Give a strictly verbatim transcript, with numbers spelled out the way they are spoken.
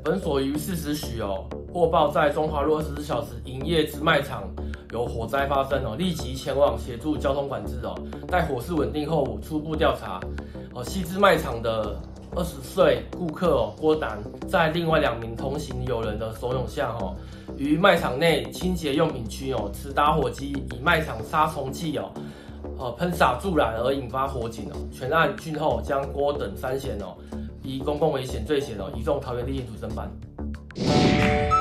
本所于四时许哦，获报在中华路二十四小时营业之卖场有火灾发生哦，立即前往协助交通管制哦。待火势稳定后，初步调查哦，西之卖场的二十岁顾客哦郭丹，在另外两名同行友人的怂恿下哦，于卖场内清洁用品区哦，持打火机以卖场杀虫剂哦。呃，喷洒助燃而引发火警哦，全案讯后将郭等三嫌哦，以公共危险罪嫌哦，移送桃园地检署侦办。